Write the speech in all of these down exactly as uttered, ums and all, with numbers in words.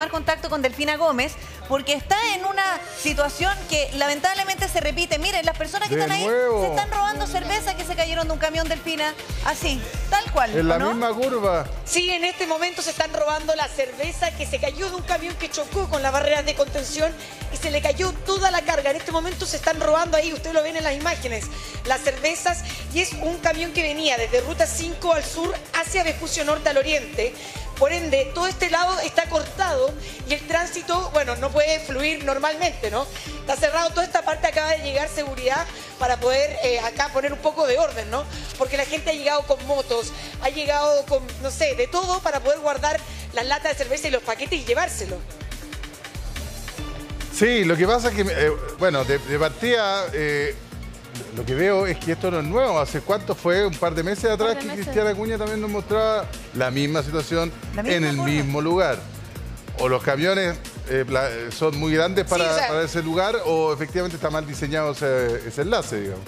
tomar contacto con Delfina Gómez porque está en una situación que lamentablemente se repite. Miren, las personas que De están nuevo. ahí se están robando cerveza que se cayeron de un camión, Delfina. Así, tal cual. En la ¿no? misma curva. Sí, en este momento se están robando la cerveza que se cayó de un camión que chocó con las barreras de contención y se le cayó toda la carga. En este momento se están robando ahí, ustedes lo ven en las imágenes, las cervezas, y es un camión que venía desde Ruta cinco al sur hacia Vespucio Norte al oriente. Por ende, todo este lado está cortado y el tránsito, bueno, no puede fluir normalmente, ¿no? Está cerrado, toda esta parte acaba de llegar seguridad para poder eh, acá poner un poco de orden, ¿no? Porque la gente ha llegado con motos, ha llegado con, no sé, de todo para poder guardar las latas de cerveza y los paquetes y llevárselos. Sí, lo que pasa es que, eh, bueno, de, de partida, eh, lo que veo es que esto no es nuevo. ¿Hace cuánto fue? Un par de meses atrás de que meses. Cristiana Acuña también nos mostraba la misma situación La misma en el curva. mismo lugar. O los camiones eh, la- son muy grandes para, Sí, o sea- para ese lugar o efectivamente está mal diseñado ese, ese enlace, digamos.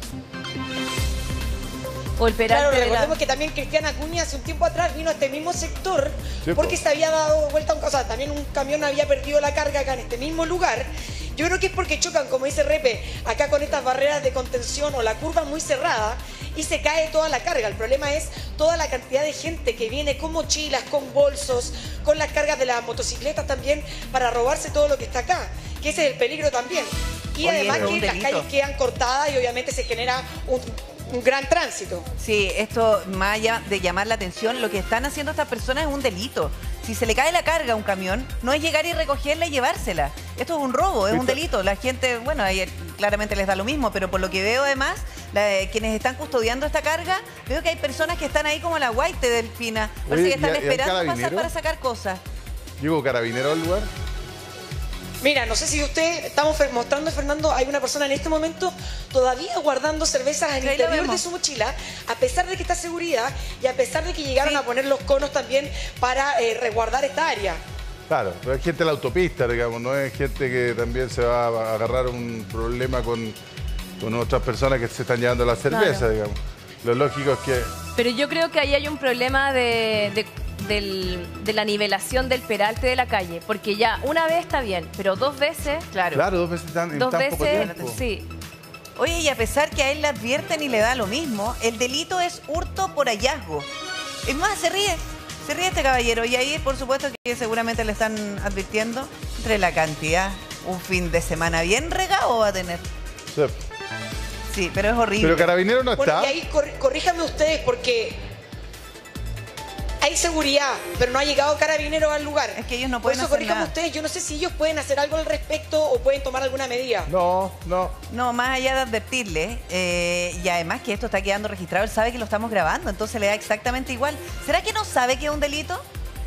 O el Claro, peralte de la... recordemos que también Cristiana Acuña hace un tiempo atrás vino a este mismo sector Sí, porque po. se había dado vuelta, un, o sea, también un camión había perdido la carga acá en este mismo lugar. Yo creo que es porque chocan, como dice Repe, acá con estas barreras de contención o la curva muy cerrada y se cae toda la carga. El problema es toda la cantidad de gente que viene con mochilas, con bolsos, con las cargas de las motocicletas también para robarse todo lo que está acá, que ese es el peligro también. Y Oye, además esto es que un las delito. calles quedan cortadas y obviamente se genera un, un gran tránsito. Sí, esto más allá de llamar la atención, lo que están haciendo estas personas es un delito. Si se le cae la carga a un camión, no es llegar y recogerla y llevársela. Esto es un robo, es un ¿Viste? delito. La gente, bueno, ahí claramente les da lo mismo, pero por lo que veo además, la- quienes están custodiando esta carga, veo que hay personas que están ahí como la guaite Delfina. Parece Oye, que están ¿y hay- y hay esperando pasar carabinero? para sacar cosas. ¿Llegó carabinero al lugar? Mira, no sé si usted, estamos fer- mostrando, Fernando, hay una persona en este momento todavía guardando cervezas en el Ahí lo interior de vemos. su mochila, a pesar de que está seguridad y a pesar de que llegaron Sí. a poner los conos también para eh, resguardar esta área. Claro, pero es gente de la autopista, digamos, no es gente que también se va a agarrar un problema con, con otras personas que se están llevando la cerveza, Claro. digamos. Lo lógico es que... Pero yo creo que ahí hay un problema de, de, del- de la nivelación del peralte de la calle. Porque ya una vez está bien, pero dos veces... Claro. Claro, dos veces tan, en Dos tan poco veces, tiempo. sí. Oye, y a pesar que a él le advierten y le da lo mismo, el delito es hurto por hallazgo. Es más, se ríe, se ríe este caballero. Y ahí, por supuesto, que seguramente le están advirtiendo entre la cantidad. Un fin de semana bien regado va a tener. Sí. Sí, pero es horrible. Pero Carabinero no Bueno, está. y ahí cor- corríjanme ustedes porque hay seguridad, pero no ha llegado carabinero al lugar. Es que ellos no Por pueden eso hacer corríjanme nada. ustedes, yo no sé si ellos pueden hacer algo al respecto o pueden tomar alguna medida. No, no. No, más allá de advertirle, eh, y además que esto está quedando registrado, él sabe que lo estamos grabando, entonces le da exactamente igual. ¿Será que no sabe que es un delito?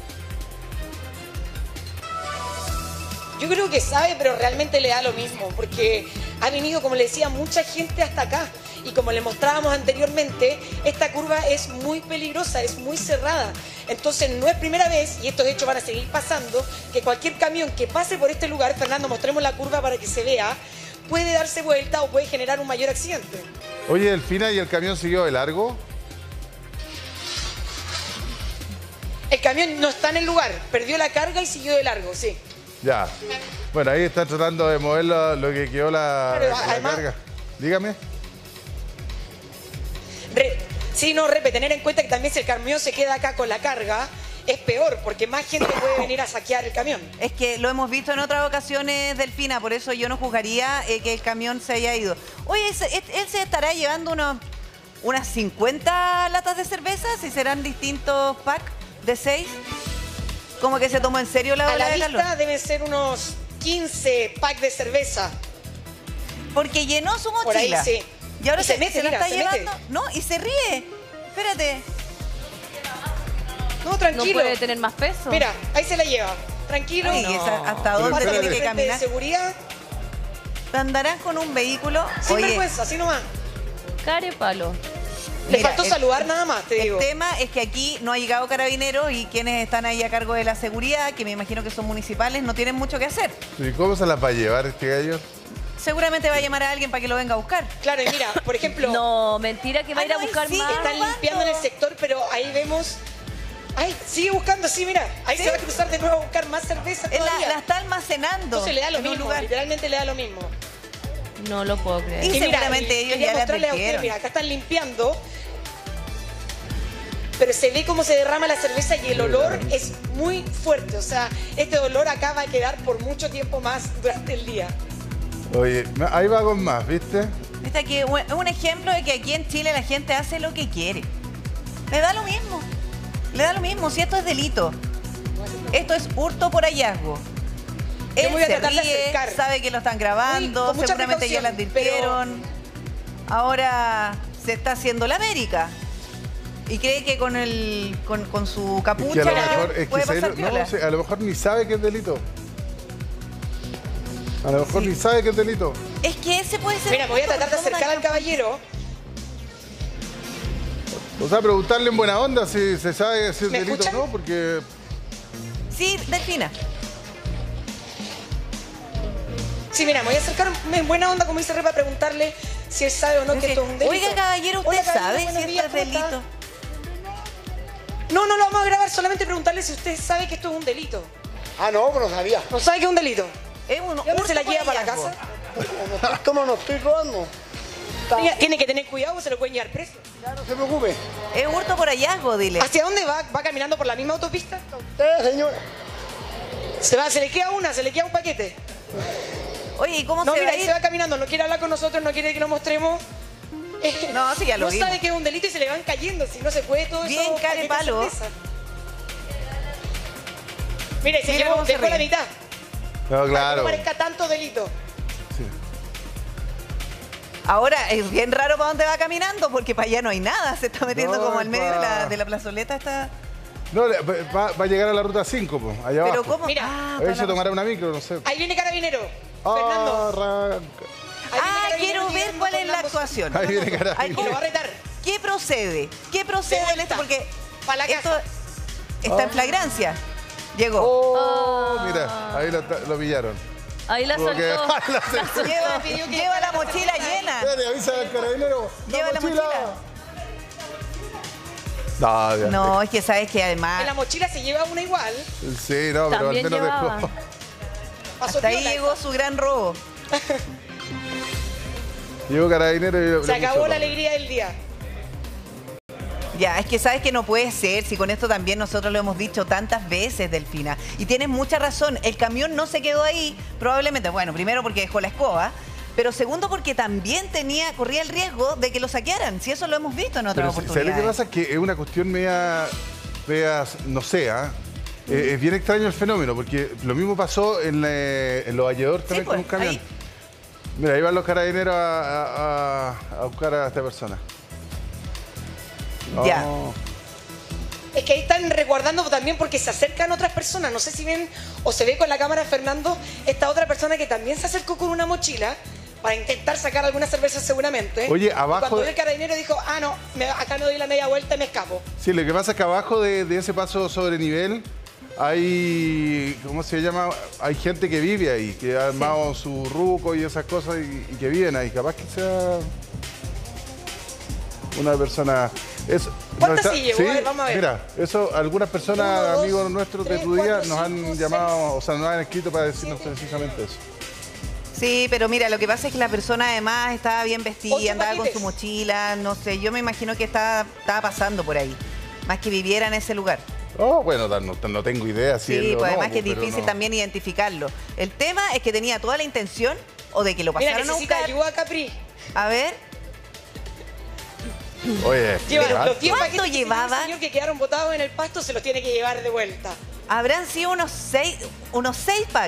Yo creo que sabe, pero realmente le da lo mismo, porque ha venido, como le decía, mucha gente hasta acá. Y como le mostrábamos anteriormente, esta curva es muy peligrosa, es muy cerrada. Entonces no es primera vez, y estos hechos van a seguir pasando, que cualquier camión que pase por este lugar, Fernando, mostremos la curva para que se vea, puede darse vuelta o puede generar un mayor accidente. Oye, Delfina, ¿y el camión siguió de largo? El camión no está en el lugar, perdió la carga y siguió de largo, sí. Ya. Bueno, ahí están tratando de mover lo, lo que quedó la, Pero, la además- carga. Dígame. Re- sí, no, Repe, tener en cuenta que también si el camión se queda acá con la carga, es peor, porque más gente puede venir a saquear el camión. Es que lo hemos visto en otras ocasiones, Delfina, por eso yo no juzgaría eh, que el camión se haya ido. Oye, ¿él, se- él se estará llevando unos, unas cincuenta latas de cerveza? ¿Si serán distintos packs de seis? Como que se tomó en serio la A ola la de calor. vista deben ser unos quince packs de cerveza. Porque llenó su mochila. Por ahí, sí. Y ahora Y se, se mete, se la mira, está se llevando. mete. No, y se ríe. Espérate. No, No tranquilo. puede tener más peso. Mira, ahí se la lleva. Tranquilo. Ay, no. esa- ¿hasta Pero dónde Pasa por tiene el que frente de caminar? seguridad. Andarán con un vehículo. Sin Oye, vergüenza, así nomás. Care palo. Le mira, faltó el- saludar nada más, te El digo. tema es que aquí no ha llegado Carabineros y quienes están ahí a cargo de la seguridad, que me imagino que son municipales, no tienen mucho que hacer. ¿Y cómo se las va a llevar este gallo? Seguramente va a llamar a alguien para que lo venga a buscar. Claro, y mira, por ejemplo, No, mentira que va a ir a Ah, no, buscar sí, más. están limpiando en el sector, pero ahí vemos Ay, sigue buscando, sí, mira. Ahí ¿Sí? se va a cruzar de nuevo a buscar más cerveza Él todavía. la, la está almacenando. Entonces le da lo en un mismo, lugar. literalmente le da lo mismo. No lo puedo creer. Y Y mira, seguramente y ellos quería ya la mostrarles a ustedes, advirtieron. mira, acá están limpiando. Pero se ve cómo se derrama la cerveza y el olor es muy fuerte. O sea, este olor acá va a quedar por mucho tiempo más durante el día. Oye, ahí va con más, ¿viste? Viste que es un ejemplo de que aquí en Chile la gente hace lo que quiere. Le da lo mismo. Le da lo mismo si esto es delito. Esto es hurto por hallazgo. Yo Él me voy a se tratar de ríe, acercar. sabe que lo están grabando, Muy- con mucha seguramente ya lo precaución, advirtieron. Ahora se está haciendo la América. Y cree que con el con, con su Es capucha que a lo mejor, es que puede se- pasar no, piola. sé, a lo mejor ni sabe que es delito. A lo mejor Sí. ni sabe que es delito. Es que ese puede ser... Mira, me voy a un punto, tratar de porque acercar al somos tan- caballero. O sea, preguntarle en buena onda si se sabe si es ¿Me delito o escuchan? no, porque Sí, Delfina. Sí, mira, me voy a acercar en buena onda, como dice Re, para preguntarle si él sabe o no que esto es un delito. Oiga, caballero, ¿usted Hola, caballero, sabe buenos si días, esto es ¿cómo está? delito? No, no lo vamos a grabar, solamente preguntarle si usted sabe que esto es un delito. Ah, no, pero no sabía. ¿No sabe que es un delito? Es un ¿Y dónde hurto se la por lleva para la hallazgo. casa? Como estoy- ¿Cómo no estoy robando? Está- Oiga, tiene que tener cuidado o se lo pueden llevar preso. Ya no se preocupe. Es hurto por hallazgo, dile. ¿Hacia dónde va? ¿Va caminando por la misma autopista? Usted, señor. Se va, se le queda una, se le queda un paquete. Oye, ¿y cómo No, se mira, va a ahí ir? se va caminando, no quiere hablar con nosotros, no quiere que lo mostremos. Eh, No, sí, ya lo No vimos. sabe que es un delito y se le van cayendo, si no se puede todo Bien eso. care palo. Mire, se Mira llevó, cómo se dejó la ríe. mitad. no, Para que claro. no parezca tanto delito. Sí. Ahora, es bien raro para dónde va caminando, porque para allá no hay nada. Se está metiendo No, como al medio de la, pa- de la plazoleta. Está... No, le- va, va a llegar a la ruta cinco, pues, allá Pero abajo. ¿cómo? Mira, Ah, A toda ver si la tomará una micro, no sé. Ahí viene Carabinero. Fernando. Arranca. Ahí viene Ah, Carabinero quiero ver llegando cuál es con la ambos- actuación. Ahí viene Ay, Carabinero. Y lo va a retar. ¿Qué procede? ¿Qué procede De en esto? vuelta. Porque Pa' la esto casa. está en flagrancia. Llegó. Oh, mira, ahí lo, lo pillaron. Ahí la Tuvo que soltó. dejarla hacer- Lleva, pidió que lleva la dejara la mochila cerveza ahí. llena. Espérate, avisa al carabinero. Lleva la mochila. No, ya. No, es que sabes que En la además mochila se lleva una igual. Sí, no, pero al También menos llevaba. después. Pasó hasta ahí piola llegó esa. su gran robo. Llegó carabinero y le- Se le acabó puso la todo. alegría del día. Ya, es que sabes que no puede ser, si con esto también nosotros lo hemos dicho tantas veces, Delfina. Y tienes mucha razón, el camión no se quedó ahí, probablemente, bueno, primero porque dejó la escoba, pero segundo porque también tenía, corría el riesgo de que lo saquearan, si eso lo hemos visto en otras Pero, ¿sabes oportunidades. lo que pasa? Que es una cuestión media, media no sé, ¿ah? Eh, es bien extraño el fenómeno, porque lo mismo pasó en, eh, en Los Valledor también pues, con un camión. ahí. Mira, ahí van los carabineros a, a- a- a buscar a esta persona. Ya. Oh. Es que ahí están resguardando también porque se acercan otras personas. No sé si ven o se ve con la cámara Fernando, esta otra persona que también se acercó con una mochila para intentar sacar alguna cerveza seguramente. Oye, Y abajo cuando de- vio el carabinero dijo, ah, no, me- acá no doy la media vuelta y me escapo. Sí, lo que pasa es que abajo de, de ese paso sobre nivel hay, ¿cómo se llama? Hay gente que vive ahí, que ha armado su ruco y esas cosas y, y que viven ahí. Capaz que sea una persona... Es, ¿Cuántas nos sí llevó? A ver, vamos a ver. Mira, eso algunas personas, Uno, dos, amigos nuestros tres, de tu día, cuatro, nos han cinco, llamado, seis, o sea, nos han escrito para decirnos siete. precisamente eso. Sí, pero mira, lo que pasa es que la persona además estaba bien vestida, Ocho andaba con paquetes. su mochila, no sé, yo me imagino que estaba, estaba pasando por ahí, más que viviera en ese lugar. Oh, bueno, no, no- no tengo idea si Sí, él o pues no, además que es pero difícil no. también identificarlo. El tema es que tenía toda la intención o de que lo Mira, pasaran a necesita buscar. ayuda Capri. A ver, Oye, Lleva ¿qué los diez ¿Cuánto paquetes que tenía llevaba? el señor que quedaron botados en el pasto, se los tiene que llevar de vuelta. habrán sido unos seis, unos seis pack.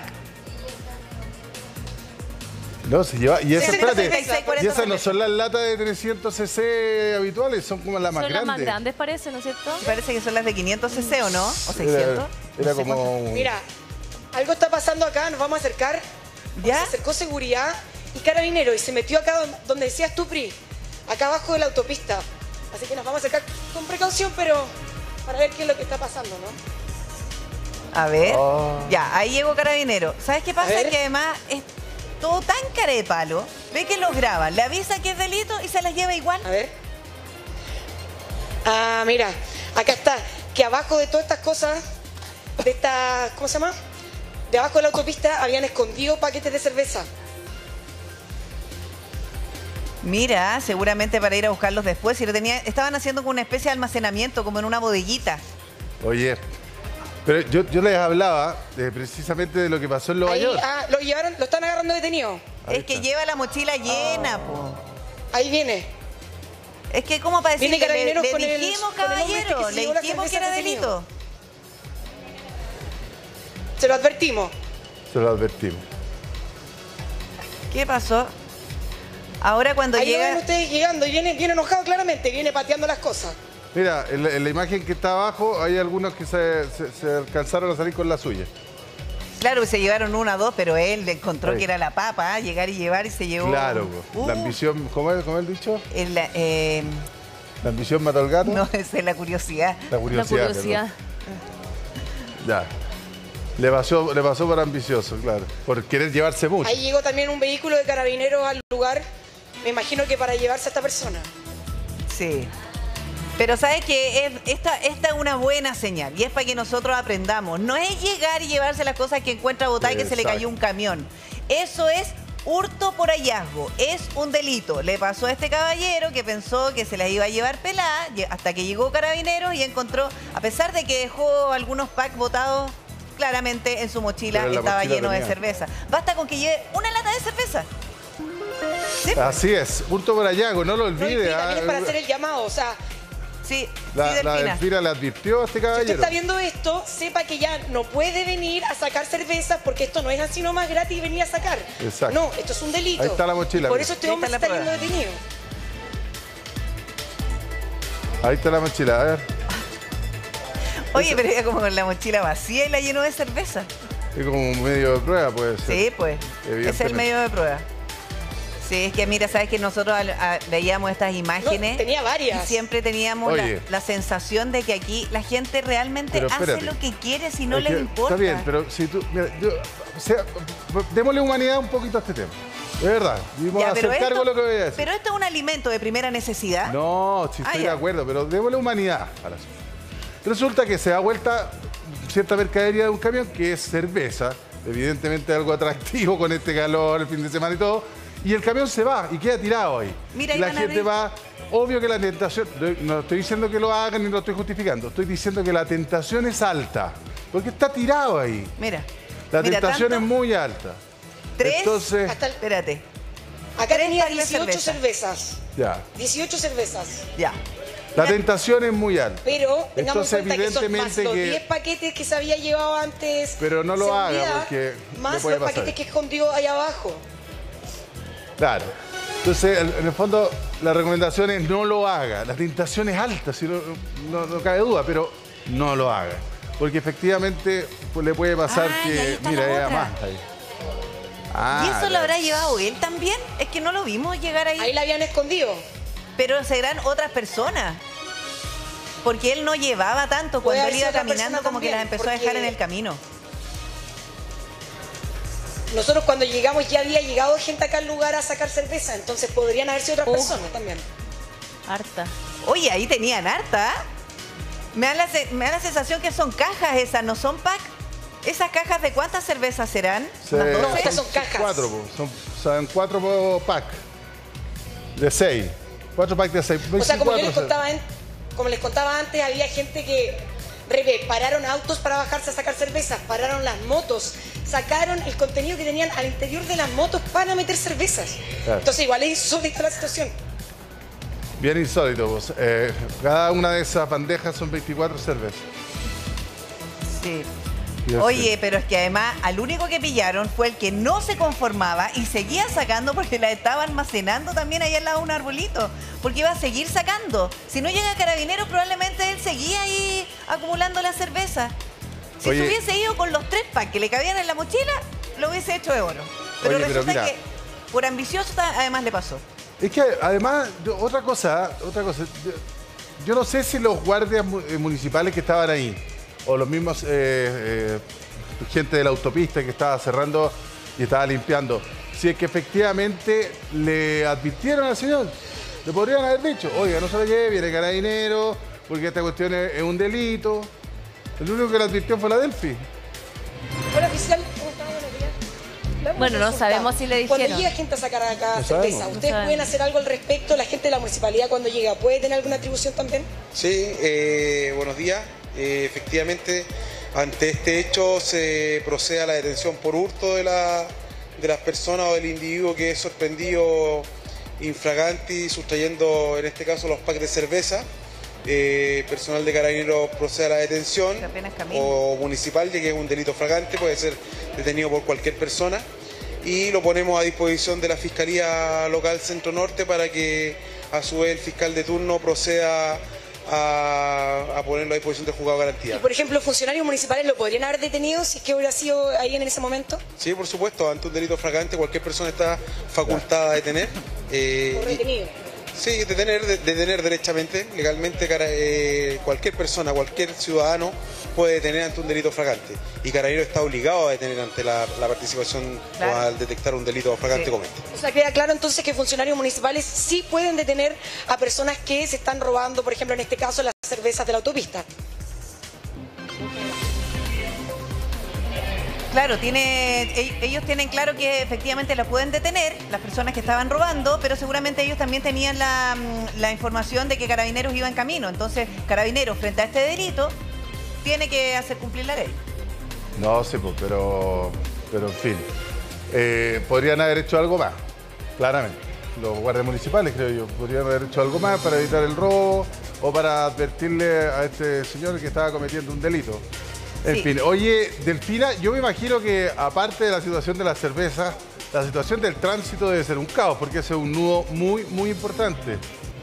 No, se lleva. Y esas, sesenta, espérate, sesenta, y cuarenta esas no son las latas de trescientos cc habituales, son como las más Son las grandes. más grandes, parece, ¿no es cierto? Me parece que son las de quinientos cc, ¿o no? ¿O Era, seiscientos? era No sé cuánto. como. Mira, algo está pasando acá, nos vamos a acercar. ¿Ya? Se acercó seguridad y carabinero y se metió acá don- donde decías tú, Pri, acá abajo de la autopista. Así que nos vamos a acercar con precaución, pero para ver qué es lo que está pasando, ¿no? A ver. Oh. Ya, ahí llegó Carabinero. ¿Sabes qué pasa? ver. Que además es todo tan cara de palo. Ve que los graban, le avisa que es delito y se las lleva igual. A ver. Ah, mira, acá está. que abajo de todas estas cosas, de esta, ¿cómo se llama? De abajo de la autopista habían escondido paquetes de cerveza. Mira, seguramente para ir a buscarlos después. Si lo tenía, estaban haciendo como una especie de almacenamiento, como en una bodeguita. Oye, pero yo, yo les hablaba de, precisamente de lo que pasó en Nueva Ahí, York. ah, lo llevaron, lo están agarrando detenido. Ahí Es que está. lleva la mochila llena, po. Ahí viene. Es que, ¿cómo para Viene decirle? Le, Carabineros le con el- dijimos, con el hombre este caballero, que se le llevó la dijimos que cerveza era detenido. delito. Se lo advertimos. Se lo advertimos. ¿Qué pasó? Ahora cuando Ahí lo ven llega... ustedes llegando y viene, viene enojado claramente, viene pateando las cosas. Mira, en la, en la imagen que está abajo hay algunos que se, se- se alcanzaron a salir con la suya. Claro, se llevaron una, dos, pero él le encontró Ahí. que era la papa, ¿ah? Llegar y llevar y se llevó... Claro, po. Uh, La ambición, ¿cómo es, cómo es el dicho? el, eh, La ambición mató al gato. no, esa es la curiosidad. La La curiosidad. curiosidad. perdón. Ya. Le pasó, le pasó por ambicioso, claro. Por querer llevarse mucho. Ahí llegó también un vehículo de carabineros al lugar, me imagino que para llevarse a esta persona. Sí. Pero sabes que es, esta, esta es una buena señal y es para que nosotros aprendamos. No es llegar y llevarse las cosas que encuentra botadas y que se le Exacto. cayó un camión. Eso es hurto por hallazgo. Es un delito. Le pasó a este caballero que pensó que se las iba a llevar pelada lle- hasta que llegó Carabineros y encontró, a pesar de que dejó algunos packs botados, claramente en su mochila Pero en la estaba mochila lleno de tenía. cerveza. Basta con que lleve una lata de cerveza. Sí, Así es, hurto por hallazgo, no lo No, olvide. y ah, también es para hacer el llamado, o sea, sí, La, sí, la Delfina. Delfina le advirtió a este si usted caballero. está viendo esto, sepa que ya no puede venir a sacar cervezas porque esto no es así nomás gratis venir a sacar. Exacto. No, esto es un delito. Ahí está la mochila, Y por mira. eso este Ahí hombre está se la está yendo prueba. detenido. Ahí está la mochila, a ver. Oye, pero ella como con la mochila vacía y la llenó de cerveza. Es como un medio de prueba, puede ser. Sí, pues. Es el Evidentemente. medio de prueba. Sí, es que mira, sabes que nosotros al- a- veíamos estas imágenes No, tenía varias. y siempre teníamos la, Oye. la sensación de que aquí la gente realmente Pero hace espérate. lo que quiere si no Es les que importa. Está bien, pero si tú. Mira, yo, o sea, démosle humanidad un poquito a este tema. De verdad. Y vamos Ya, a hacer pero cargo esto- de lo que voy a decir. Pero esto es un alimento de primera necesidad. No, sí Ah, estoy ya. de acuerdo, pero démosle humanidad a la situación. Resulta que se da vuelta cierta mercadería de un camión que es cerveza, evidentemente algo atractivo con este calor, el fin de semana y todo, y el camión se va y queda tirado ahí. Mira, y la iban a gente abrir- va, obvio que la tentación, no estoy diciendo que lo hagan ni lo estoy justificando, estoy diciendo que la tentación es alta, porque está tirado ahí. Mira. La mira, tentación tanto- es muy alta. Tres. Entonces, Hasta el- Espérate. Acá Tres tenía packs de dieciocho cerveza. cervezas. ya, dieciocho cervezas. Ya. la tentación es muy alta. Pero tengamos Entonces, en cuenta que son más evidentemente los que- diez paquetes que se había llevado antes. Pero no lo haga, seguridad, porque le más puede los pasar. paquetes que escondió ahí abajo. Claro. Entonces, en en el fondo, la recomendación es no lo haga. La tentación es alta, si no, no, no cabe duda, pero no lo haga. Porque efectivamente pues, le puede pasar Ay, ahí que, está mira, la hay otra. más ahí. Ah, ¿Y eso lo claro. habrá llevado él también? Es que no lo vimos llegar ahí. Ahí la habían escondido. Pero serán otras personas. Porque él no llevaba tanto. Puede Cuando haber él iba sido otra caminando, persona como que las también, empezó a dejar porque- en el camino. Nosotros cuando llegamos ya había llegado gente acá al lugar a sacar cerveza, entonces podrían haber sido otras Uf. personas también. Harta. Oye, ahí tenían harta. ¿Ah? Me da, la, se- me da la sensación que son cajas esas, no son pack. ¿Esas cajas de cuántas cervezas serán? Se- ¿Unas No, doce? estas son cajas. Cuatro, po. son, son cuatro po pack. De seis. Cuatro pack de seis. O sea, como yo les veinticuatro, contaba, en- como les contaba antes, había gente que Rebe, pararon autos para bajarse a sacar cervezas, pararon las motos, sacaron el contenido que tenían al interior de las motos para meter cervezas. Claro. Entonces igual es insólita la situación. Bien insólito. Pues. Eh, cada una de esas bandejas son veinticuatro cervezas. Sí. Y así. Oye, pero es que además al único que pillaron fue el que no se conformaba y seguía sacando porque la estaba almacenando también ahí al lado de un arbolito. Porque iba a seguir sacando. Si no llega Carabineros, probablemente él seguía ahí acumulando la cerveza. Si Oye. se hubiese ido con los tres packs que le cabían en la mochila, lo hubiese hecho de oro. Pero Oye, pero resulta mira. que por ambicioso ta- además le pasó. Es que además, yo- otra cosa, otra cosa, yo, yo no sé si los guardias mu- eh, municipales que estaban ahí, o los mismos eh, eh, gente de la autopista que estaba cerrando y estaba limpiando, si es que efectivamente le advirtieron al señor, le podrían haber dicho, oiga, no se lo lleve, viene Carabinero, porque esta cuestión es, es un delito. El único que lo advirtió fue la Delphi. Hola, oficial, ¿cómo está? Buenos días. Le hago Bueno, una no consulta. sabemos si le Cuando dijeron. llega gente a sacar acá No cerveza, sabemos. ¿ustedes No sabemos. pueden hacer algo al respecto? ¿La gente de la municipalidad cuando llega puede tener alguna atribución también? Sí, eh, buenos días. Eh, efectivamente, ante este hecho se procede a la detención por hurto de, la, de las personas o del individuo que es sorprendido infraganti, sustrayendo en este caso los packs de cerveza. Eh, personal de Carabineros procede a la detención, Que apenas camina. o municipal, ya que es un delito fragante, puede ser detenido por cualquier persona, y lo ponemos a disposición de la Fiscalía Local Centro Norte para que a su vez el fiscal de turno proceda a, a ponerlo a disposición del juzgado de Y garantía. por ejemplo, funcionarios municipales lo podrían haber detenido si es que hubiera sido ahí en ese momento. Sí, por supuesto, ante un delito fragante cualquier persona está facultada a detener. eh, O y- retenido. Sí, detener, de- detener derechamente, legalmente, cara- eh, cualquier persona, cualquier ciudadano puede detener ante un delito fragante. Y Carabineros está obligado a detener ante la, la participación Claro. o al detectar un delito fragante Sí. como este. O sea, queda claro entonces que funcionarios municipales sí pueden detener a personas que se están robando, por ejemplo, en este caso, las cervezas de la autopista. Claro, tiene, e- ellos tienen claro que efectivamente la pueden detener, las personas que estaban robando, pero seguramente ellos también tenían la, mm, la información de que Carabineros iba en camino. Entonces, Carabineros, frente a este delito, tiene que hacer cumplir la ley. No sé, pues, pero, pero en fin. Eh, podrían haber hecho algo más, claramente. Los guardias municipales, creo yo, podrían haber hecho algo más para evitar el robo o para advertirle a este señor que estaba cometiendo un delito. En Sí. fin, oye, Delfina, yo me imagino que aparte de la situación de la cerveza, la situación del tránsito debe ser un caos, porque ese es un nudo muy, muy importante.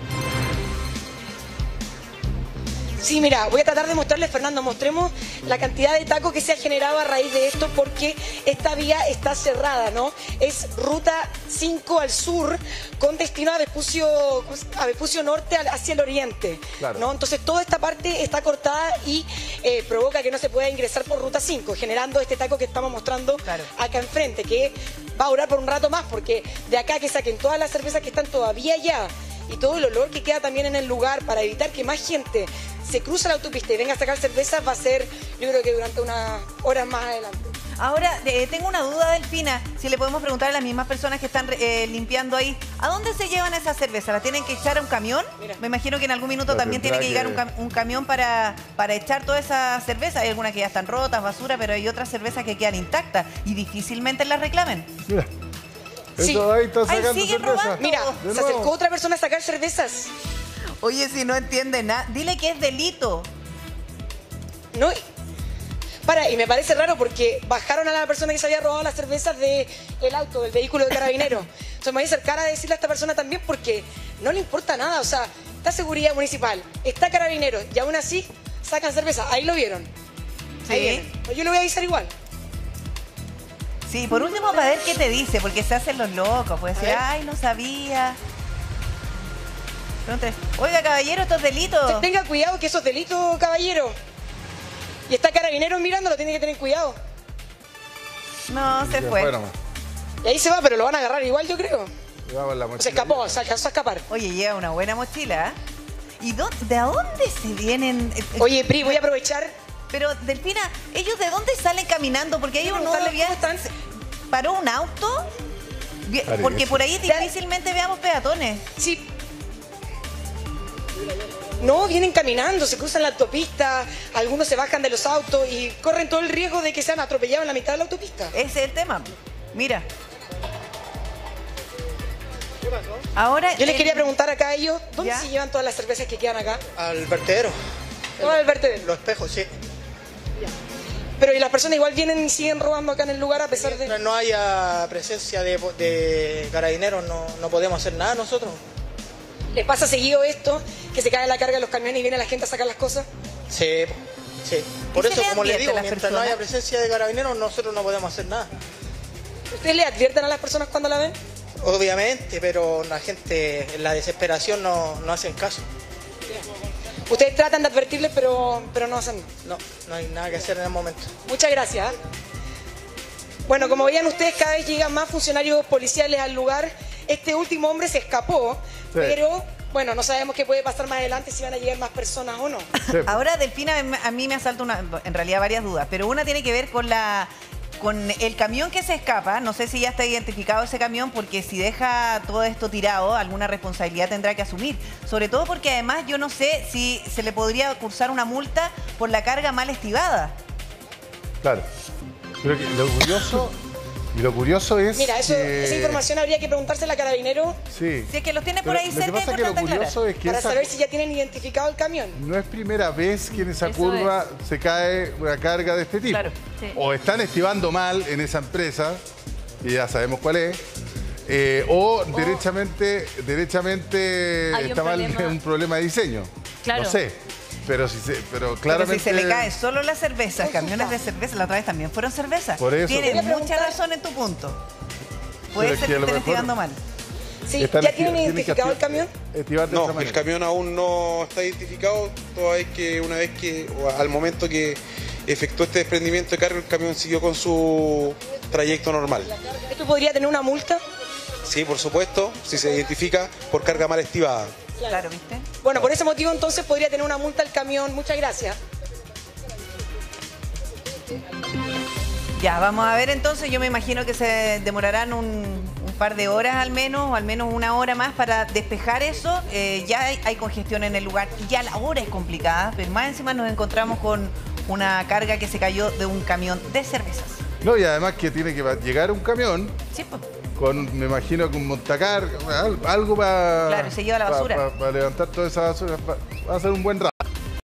Sí, mira, voy a tratar de mostrarles, Fernando, mostremos la cantidad de tacos que se ha generado a raíz de esto porque esta vía está cerrada, ¿no? Es ruta cinco al sur con destino a Vespucio, a Vespucio Norte al- hacia el oriente, Claro. ¿no? Entonces toda esta parte está cortada y eh, provoca que no se pueda ingresar por ruta cinco, generando este taco que estamos mostrando Claro. acá enfrente, que va a durar por un rato más porque de acá que saquen todas las cervezas que están todavía allá y todo el olor que queda también en el lugar para evitar que más gente se cruce la autopista y venga a sacar cervezas va a ser, yo creo que durante unas horas más adelante. Ahora, eh, tengo una duda, Delfina, si le podemos preguntar a las mismas personas que están eh, limpiando ahí, ¿a dónde se llevan esas cervezas? ¿Las tienen que echar a un camión? Mira. Me imagino que en algún minuto La también tiene que tendrá llegar que- un, cam- un camión para, para echar toda esa cerveza. Hay algunas que ya están rotas, basura, pero hay otras cervezas que quedan intactas y difícilmente las reclamen. Mira. Sí. Eso ahí está Ay, sacando siguen cerveza. robando. Mira, De se acercó nuevo. otra persona a sacar cervezas. Oye, si no entiende nada, dile que es delito. No, y- para, y me parece raro porque bajaron a la persona que se había robado las cervezas del auto, del vehículo de carabinero. Entonces me voy a acercar a decirle a esta persona también porque no le importa nada. O sea, está seguridad municipal, está carabinero y aún así sacan cerveza. Ahí lo vieron. Ahí Sí. vienen. Pues yo le voy a avisar igual. Sí, por último, para ver qué te dice, porque se hacen los locos. Puede decir, ver. ay, no sabía. Pregúntale, oiga, caballero, estos delitos. Tenga cuidado que eso es delito, caballero. Y está carabinero mirándolo, tiene que tener cuidado. No, se Ya fue. nomás. Y ahí se va, pero lo van a agarrar igual, yo creo. Llevaba la Se mochila. escapó, se alcanzó a escapar. Oye, lleva una buena mochila. ¿eh? ¿Y dó- de dónde se vienen? Eh, eh, Oye, Pri, voy a aprovechar. Pero, Delfina, ¿ellos de dónde salen caminando? Porque hay Quiero un nudo de preguntarle viaje. cómo están. ¿Paró un auto? Vi- Parece. Porque por ahí difícilmente veamos peatones. Sí. No, vienen caminando, se cruzan la autopista, algunos se bajan de los autos y corren todo el riesgo de que sean atropellados en la mitad de la autopista. Ese es el tema. Mira. Ahora. Yo les el- quería preguntar acá a ellos, ¿dónde ¿Ya? se llevan todas las cervezas que quedan acá? Al vertedero. Todo al vertedero. Los espejos, sí. Pero y las personas igual vienen y siguen robando acá en el lugar a pesar Mientras de... no haya presencia de, de carabineros, no, no podemos hacer nada nosotros. ¿Les pasa seguido esto? Que se cae la carga de los camiones y viene la gente a sacar las cosas. Sí, sí. Por ¿Y se eso, le como les advierte digo, a las mientras no personas? haya presencia de carabineros, nosotros no podemos hacer nada. ¿Ustedes le advierten a las personas cuando la ven? Obviamente, pero la gente en la desesperación no, no hacen caso. Ustedes tratan de advertirles, pero, pero no hacen. No, no hay nada que hacer en el momento. Muchas gracias. ¿eh? Bueno, como veían ustedes, cada vez llegan más funcionarios policiales al lugar. Este último hombre se escapó, pero Bueno, no sabemos qué puede pasar más adelante, si van a llegar más personas o no. Sí. Ahora, Delfina, a mí me asalta una, en realidad varias dudas, pero una tiene que ver con la con el camión que se escapa. No sé si ya está identificado ese camión, porque si deja todo esto tirado, alguna responsabilidad tendrá que asumir. Sobre todo porque además yo no sé si se le podría cursar una multa por la carga mal estivada. Claro. Pero que lo curioso, y lo curioso es Mira, eso, que... esa información habría que preguntársela a Carabinero Sí. Si es que los tiene por Pero ahí lo que cerca, pasa es que lo importante curioso aclarar. es que para esa- saber si ya tienen identificado el camión. no es primera vez que en esa Eso curva se cae una carga de este tipo. Claro, sí. O están estivando mal en esa empresa, y ya sabemos cuál es, eh, o derechamente, derechamente Hay un está mal problema. un problema de diseño. Claro. No sé, pero, si se, pero Pero claramente... si se le cae solo la cerveza, camiones de cerveza, la otra vez también fueron cervezas. Por eso. Tienes Voy a mucha preguntar- razón en tu punto. Puede Pero es ser que que a lo estén mejor- estivando mal. Sí, están ¿ya esti- tienen que identificado el esti- camión? estivar de No, esa el manera. camión aún no está identificado, toda vez que una vez que, o al momento que efectuó este desprendimiento de carga, el camión siguió con su trayecto normal. ¿Esto podría tener una multa? Sí, por supuesto, si se identifica por carga mal estivada. Claro, ¿viste? Bueno, por ese motivo entonces podría tener una multa el camión. Muchas gracias. Ya, vamos a ver entonces. Yo me imagino que se demorarán un, un par de horas al menos, o al menos una hora más para despejar eso. Eh, ya hay, hay congestión en el lugar y ya la hora es complicada, pero más encima nos encontramos con una carga que se cayó de un camión de cervezas. No, y además que tiene que va- llegar un camión Sí, pues. con, me imagino, con montacar, al- algo para... Claro, se lleva la basura. Para levantar toda esa basura. Va, va a ser un buen rato.